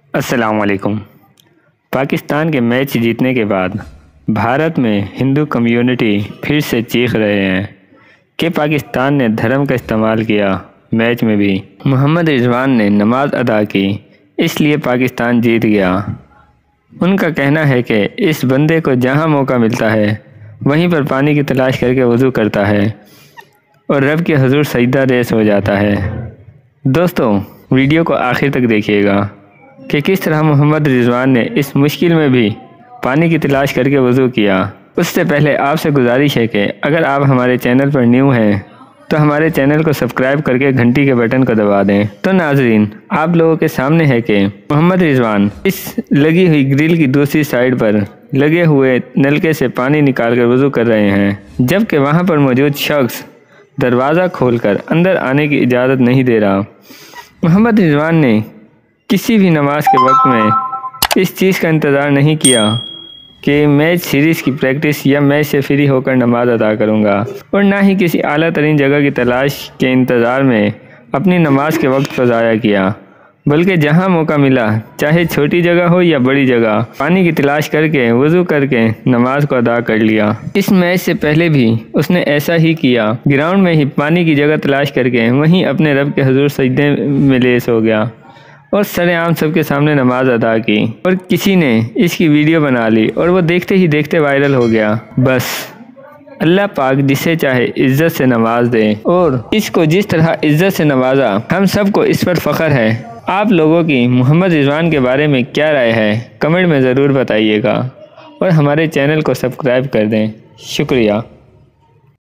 السلام علیکم۔ پاکستان کے میچ جیتنے کے بعد بھارت میں ہندو کمیونٹی پھر سے چیخ رہے ہیں کہ پاکستان نے دھرم کا استعمال کیا۔ میچ میں بھی محمد رضوان نے نماز ادا کی، اس لیے پاکستان جیت گیا۔ ان کا کہنا ہے کہ اس بندے کو جہاں موقع ملتا ہے وہیں پر پانی کی تلاش کر کے وضو کرتا ہے اور رب کے حضور سجدہ ریز ہو جاتا ہے۔ دوستو، ویڈیو کو آخر تک دیکھیے گا کہ کس طرح محمد رضوان نے اس مشکل میں بھی پانی کی تلاش کر کے وضو کیا۔ اس سے پہلے آپ سے گزارش ہے کہ اگر آپ ہمارے چینل پر نیو ہیں تو ہمارے چینل کو سبسکرائب کر کے گھنٹی کے بٹن کو دبا دیں۔ تو ناظرین، آپ لوگوں کے سامنے ہے کہ محمد رضوان اس لگی ہوئی گرل کی دوسری سائڈ پر لگے ہوئے نلکے سے پانی نکال کر وضو کر رہے ہیں، جبکہ وہاں پر موجود شخص دروازہ کھول کر اندر آنے کی اجازت نہیں دے رہا۔ محمد رضوان نے کسی بھی نماز کے وقت میں اس چیز کا انتظار نہیں کیا کہ میچ سیریز کی پریکٹس یا میچ سے فری ہو کر نماز ادا کروں گا، اور نہ ہی کسی اعلیٰ ترین جگہ کی تلاش کے انتظار میں اپنی نماز کے وقت کو ضائع کیا، بلکہ جہاں موقع ملا، چاہے چھوٹی جگہ ہو یا بڑی جگہ، پانی کی تلاش کر کے وضو کر کے نماز کو ادا کر لیا۔ اس میچ سے پہلے بھی اس نے ایسا ہی کیا، گراؤنڈ میں ہی پانی کی جگہ تلاش کر کے وہیں اپنے رب کے حضور سجدے میں لیس ہو گیا اور سر عام سب کے سامنے نماز ادا کی، اور کسی نے اس کی ویڈیو بنا لی اور وہ دیکھتے ہی دیکھتے وائرل ہو گیا۔ بس اللہ پاک جسے چاہے عزت سے نواز دے، اور اس کو جس طرح عزت سے نوازا، ہم سب کو اس پر فخر ہے۔ آپ لوگوں کی محمد رضوان کے بارے میں کیا رائے ہے، کمنٹ میں ضرور بتائیے گا، اور ہمارے چینل کو سبسکرائب کر دیں۔ شکریہ۔